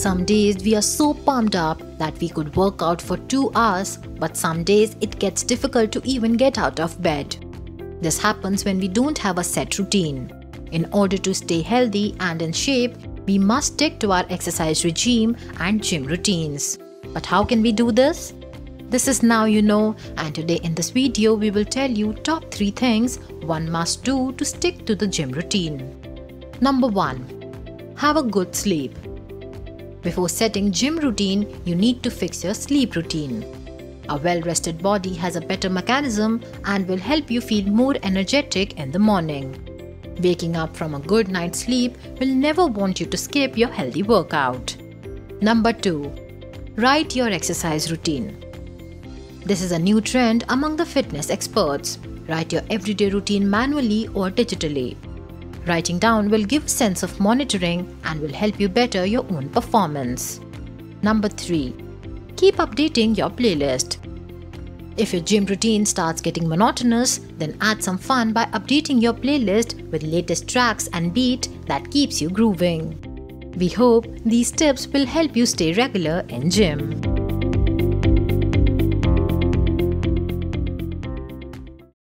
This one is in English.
Some days we are so pumped up that we could work out for 2 hours, but some days it gets difficult to even get out of bed. This happens when we don't have a set routine. In order to stay healthy and in shape, we must stick to our exercise regime and gym routines. But how can we do this? This is Now You Know, and today in this video we will tell you top 3 things one must do to stick to the gym routine. Number 1. Have a good sleep. Before setting gym routine, you need to fix your sleep routine. A well-rested body has a better mechanism and will help you feel more energetic in the morning. Waking up from a good night's sleep will never want you to skip your healthy workout. Number 2. Write your exercise routine. This is a new trend among the fitness experts. Write your everyday routine manually or digitally. Writing down will give a sense of monitoring and will help you better your own performance. Number 3. Keep updating your playlist. If your gym routine starts getting monotonous, then add some fun by updating your playlist with latest tracks and beat that keeps you grooving. We hope these tips will help you stay regular in gym.